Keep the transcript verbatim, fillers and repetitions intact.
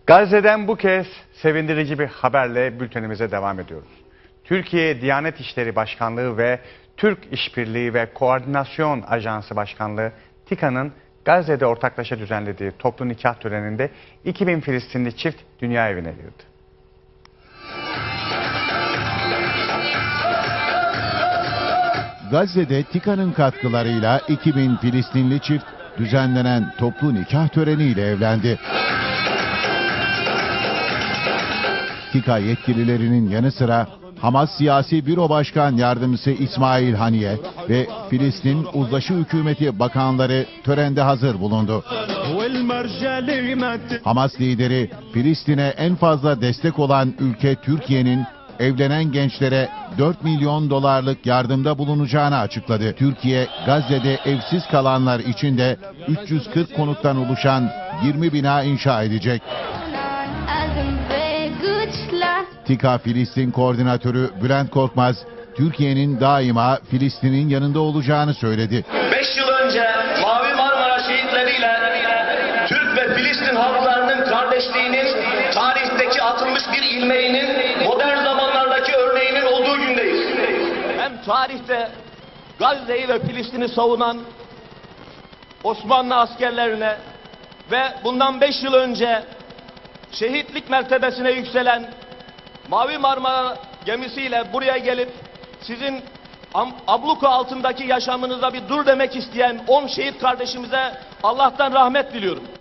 Gazze'den bu kez sevindirici bir haberle bültenimize devam ediyoruz. Türkiye Diyanet İşleri Başkanlığı ve Türk İşbirliği ve Koordinasyon Ajansı Başkanlığı TİKA'nın Gazze'de ortaklaşa düzenlediği toplu nikah töreninde iki bin Filistinli çift dünya evine girdi. Gazze'de TİKA'nın katkılarıyla iki bin Filistinli çift düzenlenen toplu nikah töreniyle evlendi. TİKA yetkililerinin yanı sıra Hamas Siyasi Büro Başkan Yardımcısı İsmail Haniye ve Filistin Uzlaşı Hükümeti bakanları törende hazır bulundu. Hamas lideri Filistin'e en fazla destek olan ülke Türkiye'nin evlenen gençlere dört milyon dolarlık yardımda bulunacağını açıkladı. Türkiye, Gazze'de evsiz kalanlar için de üç yüz kırk konuttan oluşan yirmi bina inşa edecek. TİKA Filistin Koordinatörü Bülent Korkmaz, Türkiye'nin daima Filistin'in yanında olacağını söyledi. beş yıl önce Mavi Marmara şehitleriyle Türk ve Filistin halklarının kardeşliğinin tarihteki atılmış bir ilmeğinin modern zamanlardaki örneğinin olduğu gündeyiz. Hem tarihte Gazze'yi ve Filistin'i savunan Osmanlı askerlerine ve bundan beş yıl önce şehitlik mertebesine yükselen Mavi Marmara gemisiyle buraya gelip sizin abluka altındaki yaşamınıza bir dur demek isteyen on şehit kardeşimize Allah'tan rahmet diliyorum.